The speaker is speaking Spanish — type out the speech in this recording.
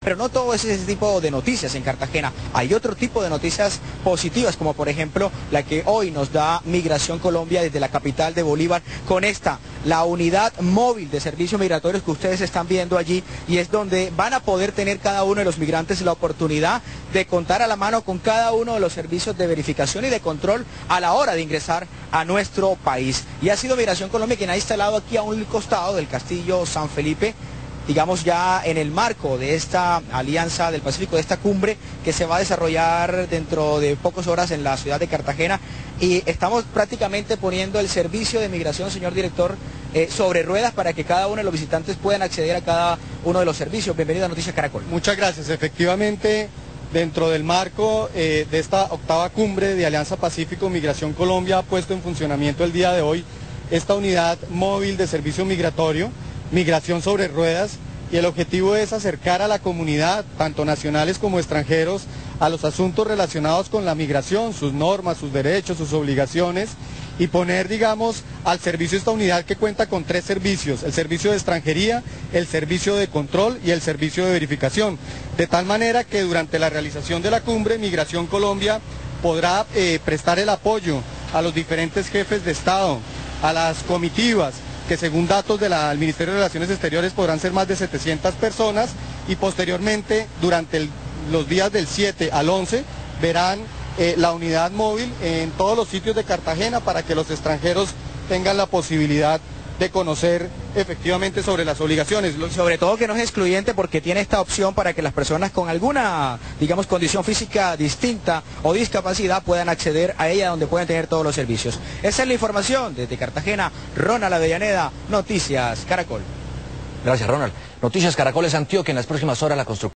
Pero no todo es ese tipo de noticias en Cartagena. Hay otro tipo de noticias positivas, como por ejemplo la que hoy nos da Migración Colombia desde la capital de Bolívar con la unidad móvil de servicios migratorios que ustedes están viendo allí, y es donde van a poder tener cada uno de los migrantes la oportunidad de contar a la mano con cada uno de los servicios de verificación y de control a la hora de ingresar a nuestro país. Y ha sido Migración Colombia quien ha instalado aquí a un costado del Castillo San Felipe, digamos ya en el marco de esta Alianza del Pacífico, de esta cumbre que se va a desarrollar dentro de pocas horas en la ciudad de Cartagena, y estamos prácticamente poniendo el servicio de migración, señor director, sobre ruedas para que cada uno de los visitantes puedan acceder a cada uno de los servicios. Bienvenido a Noticias Caracol. Muchas gracias. Efectivamente, dentro del marco de esta octava cumbre de Alianza Pacífico, Migración Colombia ha puesto en funcionamiento el día de hoy esta unidad móvil de servicio migratorio, Migración sobre Ruedas, y el objetivo es acercar a la comunidad, tanto nacionales como extranjeros, a los asuntos relacionados con la migración, sus normas, sus derechos, sus obligaciones, y poner, digamos, al servicio esta unidad que cuenta con 3 servicios: el servicio de extranjería, el servicio de control y el servicio de verificación, de tal manera que durante la realización de la cumbre, Migración Colombia podrá prestar el apoyo a los diferentes jefes de Estado, a las comitivas, que según datos del Ministerio de Relaciones Exteriores podrán ser más de 700 personas, y posteriormente durante los días del 7 al 11 verán la unidad móvil en todos los sitios de Cartagena para que los extranjeros tengan la posibilidad de conocer efectivamente sobre las obligaciones. Sobre todo que no es excluyente, porque tiene esta opción para que las personas con alguna, digamos, condición física distinta o discapacidad puedan acceder a ella, donde pueden tener todos los servicios. Esa es la información desde Cartagena. Ronald Avellaneda, Noticias Caracol. Gracias, Ronald. Noticias Caracol es Antioquia. En las próximas horas la construcción